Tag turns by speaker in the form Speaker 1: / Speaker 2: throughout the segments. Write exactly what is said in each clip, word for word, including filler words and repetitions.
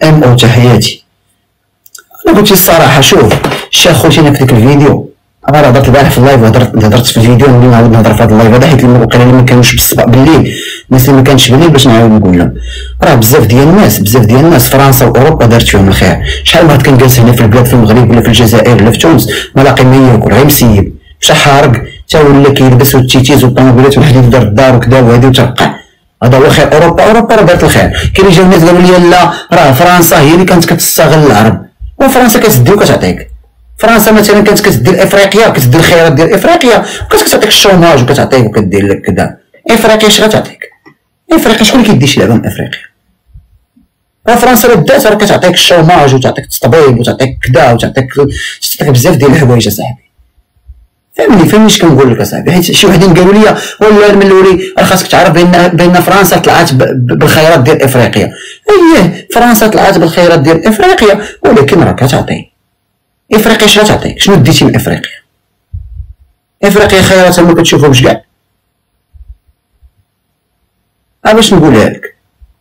Speaker 1: ام او تحياتي. انا قلت الصراحه شوف الشيخ خوتينا في ذاك الفيديو، انا هضرت البارح في اللايف وهضرت هضرت في الفيديو اللي نعاود نهضر في هذا اللايف هذا، حيت الموقع اللي ما كانوش بالصباح بالليل، الناس اللي ما كانتش بالليل باش نعاود نقول لهم راه بزاف ديال الناس بزاف ديال الناس فرنسا واوروبا دارت فيهم الخير. شحال واحد كان جالس هنا في البلاد في المغرب ولا في الجزائر ولا في تونس ما لاقي ما ياكل غير مسيب، مشى حارق تا ولا كيلبس التيتيز والطوموبيلات والحديد دار الدار وكذا وهذه وترقع. هذا هو خير اوروبا. اوروبا راه دارت الخير. كاين اللي جاو الناس قالوا لي لا راه فرنسا هي اللي كانت كتستغل العرب، وفرنسا كتدي وكتعطيك. فرنسا مثلا كانت كتدير افريقيا كتدير الخيرات ديال افريقيا وكانت كتعطيك الشوماج وكتعطيك وكدير لك كذا. افريقيا اش غتعطيك؟ افريقيا شكون اللي كيدي شي لعبه من افريقيا؟ راه فرنسا راه دات راه كتعطيك الشوماج وتعطيك التطبيب وتعطيك كذا وتعطيك تعطيك بزاف ديال الحوايج اصاحبي. فهمني فهمني اش كنقول لك اصاحبي. حيت شي وحدين قالوا لي والله من الاولي راه خاصك تعرف بان بان فرنسا طلعت بالخيرات ديال افريقيا. اييه فرنسا طلعت بالخيرات ديال افريقيا ولكن راه كتعطي. افريقيا اش غتعطيك؟ شنو ديتي من افريقيا؟ افريقيا خيراتها ما كتشوفهمش كاع. ها باش نقولها لك،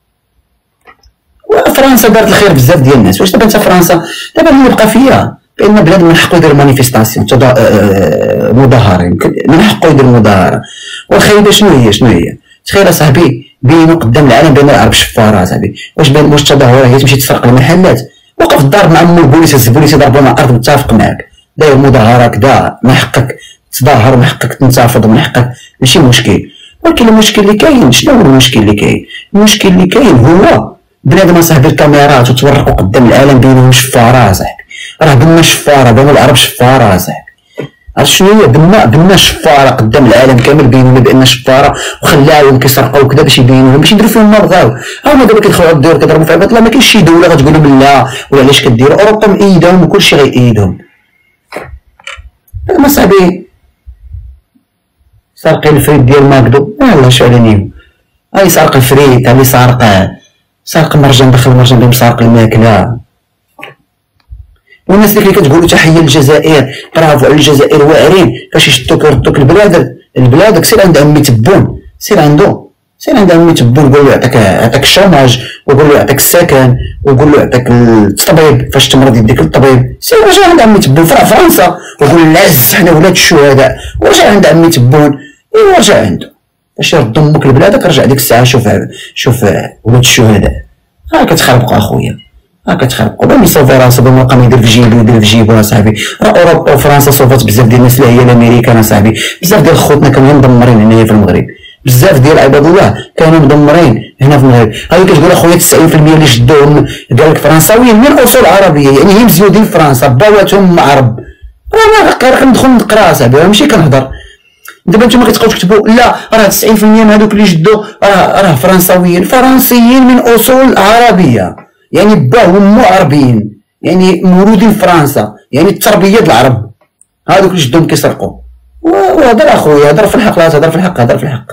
Speaker 1: فرنسا دارت الخير بزاف ديال الناس. واش دابا انت فرنسا دابا اللي يبقى فيها بان بلاد من حقو يدير مانيفيستاسيون مظاهره، من حقو يدير مظاهره. والخايبه شنو هي شنو هي؟ تخيل اصاحبي بينوا قدام العالم بان العرب شفاره اصاحبي. واش بان واش التظاهره هي تمشي تسرق المحلات؟ وقف الدار مع مول البوليس، البوليس يضربوا مع الارض متفق معاك، داير مظاهره كذا من حقك تظاهر ومن حقك تنتفض ومن حقك ماشي مشكل. ولكن المشكل اللي كاين شنو هو المشكل اللي كاين؟ المشكل اللي كاين هو بنادم صاحبي الكاميرات وتورقوا قدام العالم بينهم شفاره صاحبي. راه بنا شفاره بان العرب شفاره صاحبي. عرفت شنو هي؟ بنا بنا شفاره قدام العالم كامل بينونا بان شفاره وخلاوهم كيسرقوا وكذا باش يبينوهم باش يديروا فيهم ما بغاو. هما دابا كيدخلوا على الدور كيضربوا في عباد الله، ما كاينش شي دوله غتقول لهم لا ولا علاش كديروا. اوروبا مأيدهم وكلشي غيأيدهم. ما صاحبي سارقين الفريت ديال ماكدو يلاه شعلانين. هاي سارق الفريت هاني سارق سارق مرجان دخل مرجان بهم سارق الماكله. والناس اللي كتقولوا تحيه للجزائر برافو على الجزائر واعرين فاش يشدوك يردوك البلاد لبلادك، سير عند عمي تبون سير عنده سير عند عمي تبون قول له يعطيك يعطيك الشوماج وقول له يعطيك السكن وقول له يعطيك الطبيب فاش تمرض يديك الطبيب. سير رجع عند عمي تبون في فرنسا وقول العز حنا ولاد الشهداء ورجع عند عمي تبون. ايوا رجع عنده باش يرد امك لبلادك. رجع ديك الساعه شوف شوف ولاد الشهداء. ها كتخربقوا اخويا ها كتخربقوا. بان يصوفي راسو بان مقام يدير في جيبو يدير في جيبو اصاحبي. راه اوروبا وفرنسا صوفات بزاف ديال الناس اللي هي الامريكان اصاحبي. بزاف ديال خوتنا كانوا مدمرين هنايا في المغرب، بزاف ديال عباد الله كانوا مدمرين هنا في المغرب. هاي كتقول اخويا تسعين في المية اللي شدوهم قال لك فرنساويين من اصول عربيه، يعني هي مزيودين فرنسا باواتهم عرب. راه كندخل نقرا اصاحبي ماشي كنهضر. دابا نتوما كتبقاو تكتبوا لا راه تسعين في المية من هذوك اللي جدوا راه راه فرنساويين. فرنسيين من اصول عربيه، يعني باهم مو عربيين، يعني مولودين في فرنسا، يعني التربيه د العرب. هذوك اللي جدهم كيسرقوا. وهضر اخويا هضر في الحق لا تهضر في الحق هضر في الحق.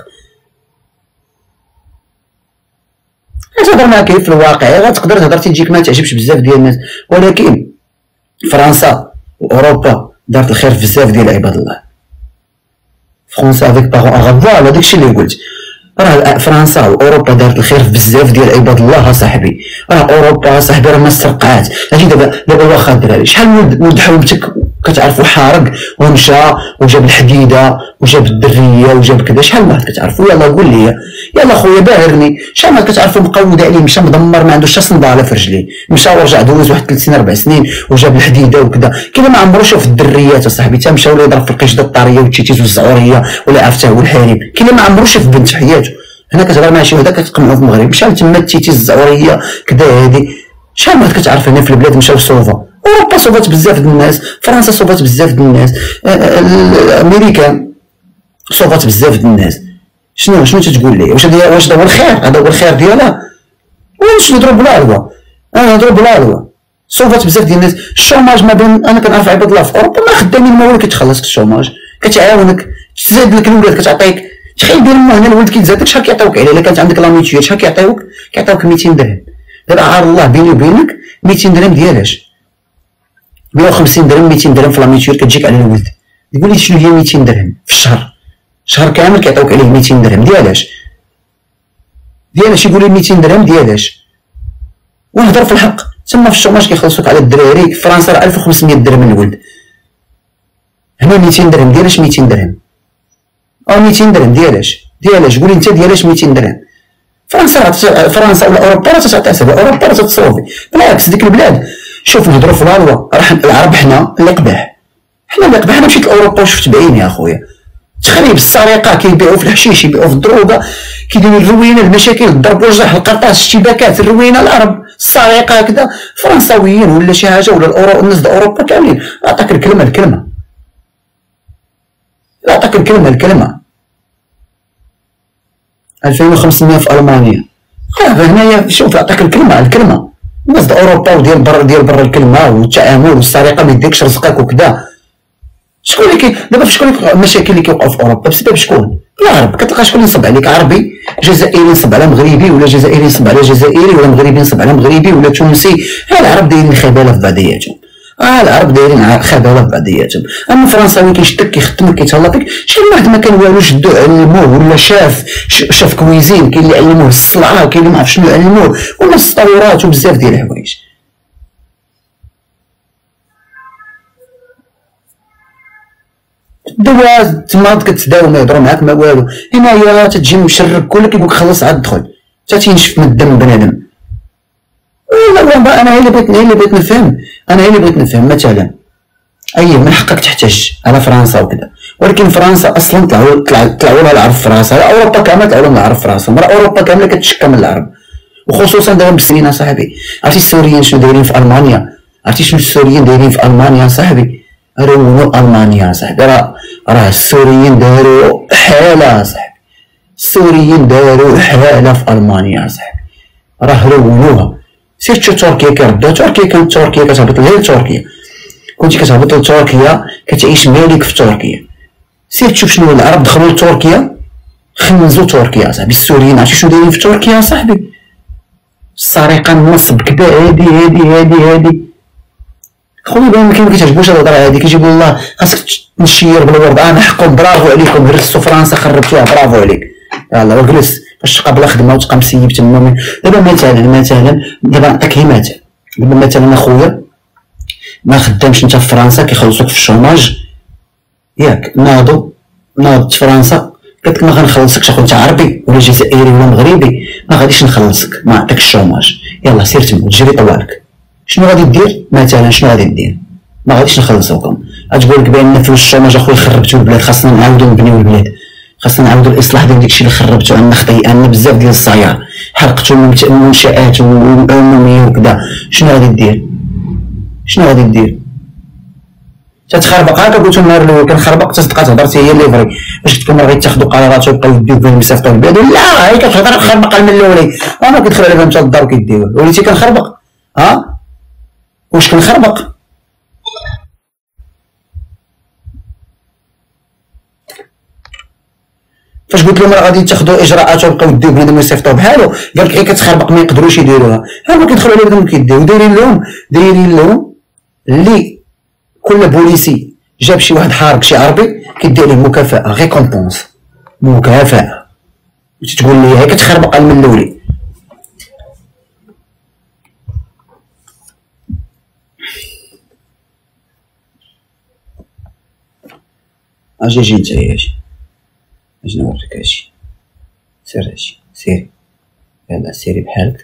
Speaker 1: تهضر معاك في الواقع غتقدر تهضر تجيك ما تعجبش بزاف ديال الناس، ولكن فرنسا واوروبا دارت الخير في بزاف ديال عباد الله. فرنسا افيك باغون اغا فوالا داكشي اللي قلت. راه فرنسا واوروبا دارت الخير في بزاف ديال عباد الله صاحبي. راه اوروبا صاحبي راه ما استرقعات. اجي دابا دابا واخا الدراري شحال ولد حومتك كتعرفوا حارق ومشى وجاب الحديده وجاب الدريه وجاب كذا، شحال واحد كتعرفوا؟ يلاه قول لي يلاه خويا باهرني. شحال واحد كتعرفوا مقود عليه مشى مدمر ما عندوش حتى صنداله في رجليه، مشى ورجع دوز واحد ثلاث سنين اربع سنين وجاب الحديده وكذا. كيما ما عمرو شاف الدريات اصاحبي تا مشى ولا يضرب في القشده الطاريه والتيتيز والزعوريه ولا عرفتها هو الحريم. كيما ما عمرو شاف بنت في حياته. هنا كتهضر مع شي وحده كتقمعوا في المغرب مشى تما التيتيز الزعوريه كذا. هذه شحال واحد كتعرف هنا في البلاد مشاو صوفا. اوروبا صوفات بزاف د الناس، فرنسا صوفات بزاف د الناس، امريكا صوفات بزاف د الناس. شنو شنو تتقول لي؟ واش هذا واش هذا هو الخير؟ هذا هو الخير ديالها؟ واش نضرب بلا عدوى؟ انا نضرب بلا عدوى. صوفات بزاف ديال الناس. الشوماج ما بين انا كنعرف عباد الله في اوروبا ما خدامين ما والو كيتخلص الشوماج، كتعاونك تزاد لك الولاد كتعطيك. تخيل دير هنا الولد كيتزادك شحال كيعطيوك عليه؟ الا كانت عندك لا ميتيو شحال كيعطيوك؟ كيعطيوك ميتين درهم. دابا عار الله بيني وبينك ميتين درهم ديالاش؟ مية وخمسين درهم ميتين درهم في لا ميتيور كتجيك على الولد. تقول لي شنو هي ميتين درهم في الشهر؟ شهر كامل كيعطيوك عليه ميتين درهم ديالاش؟ ديالاش يقول لي ميتين درهم ديالاش؟ ونهضر في الحق. تما في الشوماج كيخلصوك على الدراري في فرنسا راه ألف وخمسمية درهم الولد، هنا ميتين درهم. ديالاش ميتين درهم؟ او ميتين درهم ديالاش ديالاش قولي انت ديالاش ميتين درهم؟ فرنسا فرنسا ولا اوروبا راه تتعتسب، اوروبا راه تتصوفي. بالعكس ديك البلاد شوف نهضروا في الهضره، راه العرب حنا اللي قباح، حنا اللي قباح. انا مشيت لاوروبا وشفت بعيني يا خويا تخريب، السرقه، كيبيعوا في الحشيش، يبيعوا في الدروغه، كيديروا الروينه، المشاكل، الضرب والجرح، القرطاس، الاشتباكات، الروينه، العرب، السرقه هكذا. فرنساويين ولا شي حاجه ولا الأورو... الناس د اوروبا كاملين. عطاك الكلمه الكلمه عطاك الكلمه الكلمه ألفين وخمسمية في المانيا. هنايا شوف عطاك الكلمه الكلمه. الناس د اوروبا وديال برا ديال برا الكلمه والتعامل والسرقه ما يديكش رزقك وكذا. شكون اللي كي دابا في شكون المشاكل اللي كيوقعوا في اوروبا بسبب شكون؟ العرب. كتلقى شكون ينصب عليك؟ عربي، جزائري ينصب على مغربي، ولا جزائري ينصب على جزائري، ولا مغربي ينصب على مغربي، ولا تونسي. ها العرب دايرين خباله في بعضياتهم، اه العرب دايرين خباله في بعضياتهم. اما الفرنساوي كيشدك كيخدمك كيتهلا فيك. شحال من واحد ما كان والو شدو علموه، ولا شاف شاف كويزين، كاين اللي علموه الصلعه، كاين اللي ما عرف شنو علموه، ولا التطورات وبزاف ديال الحوايج. الدواء تما كتداوى ما يهضروا معاك ما والو. هنايا تتجي مشرك كلك كيقولك خلص عاد دخل، حتى تينشف من الدم بنادم. لا انا هي اللي بغيت هي اللي بغيت نفهم انا هي اللي بغيت نفهم مثلا اي من حقك تحتج على فرنسا وكذا، ولكن فرنسا اصلا طلعوا طلعوا لها العرب في راسها. اوروبا كامله طلعوا لها العرب في راسهم، راه اوروبا كامله كتشكى من العرب، وخصوصا دابا بالسنين صاحبي. عرفتي السوريين شنو دايرين في المانيا؟ عرفتي شنو السوريين دايرين في المانيا صاحبي؟ رونوا المانيا صاحبي. راه راه السوريين داروا حاله صاحبي، السوريين داروا حاله في المانيا صاحبي، راه رونوها. سير تشوف تركيا كردها، تركيا كانت تركيا كتهبط لها لتركيا، كنتي كتهبط لتركيا كتعيش مالك في تركيا. سير تشوف شنو العرب دخلوا لتركيا خنزوا تركيا صاحبي. السوريين عرفتي شنو دايرين في تركيا صاحبي؟ السرقه، النصب، كذا، هادي هادي هادي هادي. خويا باين ما كيعجبوش الهضره هادي، كيجيبوا الله خاصك نشير بالورد. انا حقكم، برافو عليكم، هرستو فرنسا خربتوها، برافو عليك. يلاه وجلس باش تبقى بلا خدمه وتبقى مسيب تما. دابا مثلا مثلا دابا نعطيك هي مثال. دابا مثلا اخويا ما خدامش انت في فرنسا، كيخلصوك في الشوماج ياك، ناضوا ناضت فرنسا قالت لك ما غنخلصكش اخويا، انت عربي ولا جزائري ولا مغربي ما غاديش نخلصك، ما نعطيكش الشوماج، يلاه سير تما تجري طوالك. شنو غادي دير مثلا؟ شنو غادي دير؟ ما غاديش نخلصوكم. غتقول لك بان فلوس الشوماج اخويا خربتوا البلاد، خاصنا نعاودوا نبنيو البلاد، خاصنا نعاودوا الاصلاح ديال داكشي اللي خربتو. عندنا خطيئه، عندنا بزاف ديال الصيار، حرقتوا المنشآت والعموميه وكذا. شنو غادي دير؟ شنو غادي دير؟ تتخربق. هكا قلت النهار الاول كنخربق تصدقات هضرتي هي اللي فري باش تكون راه غيتاخذوا قرارات ويبقاو يديو بين يصيفطوا البلاد. لا هي كتهضر خربق من الاولي، انا كيدخل على بالهم حتى الدار كيديوها. وليتي كنخربق؟ ها واش كنخربق؟ فاش قلت لهم راه غادي تاخذوا اجراءات ويبقاو يديو بنادم يصيفطوا بحالو، قال لك غير كتخربق ما يقدروش يديروها. ها هما كيدخلوا على بالهم كيديو، دايرين لهم دايرين لهم اللي كل بوليسي جاب شي واحد حارق شي عربي كيدير ليه مكافاه، ريكومبونس، مكافاه. تقول لي هي كتخربق من الاولي. اجي اجي نتايا اجي اجي نوريك اجي. سير اجي سيري، يلا سيري بحالك،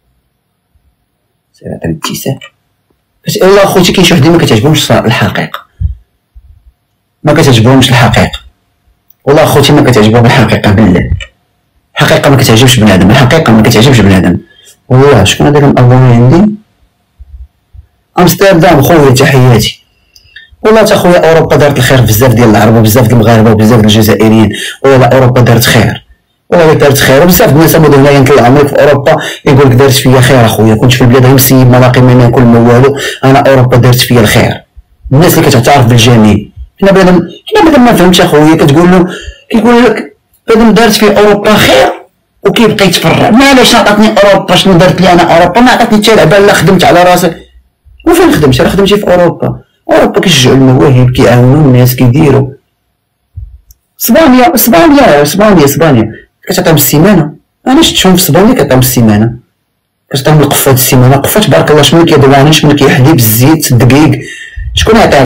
Speaker 1: سير عطيني ابتسام. والله خوتي كاين شي وحدين ما كتعجبهمش الحقيقه، ما كتعجبهمش الحقيقه. والله خوتي ما كتعجبهم الحقيقه، بالله الحقيقه ما كتعجبش بنادم، الحقيقه ما كتعجبش بنادم. والله شكون هذاك الأبوي عندي؟ امستردام خويا تحياتي. والله تا خويا اوروبا دارت الخير بزاف ديال العرب وبزاف ديال المغاربه وبزاف ديال الجزائريين. والله اوروبا دارت خير، والله دارت خير. وبزاف الناس هما هنايا نطلعهم في اوروبا يقول لك دارت فيا خير اخويا، كنت في البلاد غير مسيب ما لاقي ما ناكل ما والو، انا اوروبا دارت فيا الخير. الناس اللي كتعترف بالجميل، حنا بنادم حنا بنادم ما فهمتش اخويا، كتقول له كيقول لك بنادم دارت في اوروبا خير وكيبقى يتفرع. معليش عطاتني اوروبا، شنو دارت لي انا اوروبا؟ ما عطاتني حتى لعبه، لا خدمت على راسي. وفين خدمت؟ راه خدمتي في اوروبا. اوروبا كيشجعوا المواهب، كيعاونوا الناس، كيديروا. اسبانيا اسبانيا اسبانيا اسبانيا كتعطيهم السيمانه، انا شفتهم في اسبانيا كتعطيهم السيمانه. كتعطيهم القفه هاد السيمانه، قفه تبارك الله، شمن كيدواني، شمن كيحلي بالزيت الدقيق، شكون عطيها؟